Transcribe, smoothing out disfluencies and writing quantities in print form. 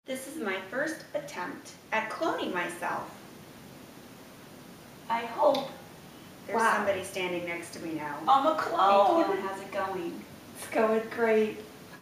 This is my first attempt at cloning myself. I hope. There's somebody standing next to me now. I'm a clone. Hey, Clone, how's it going? It's going great.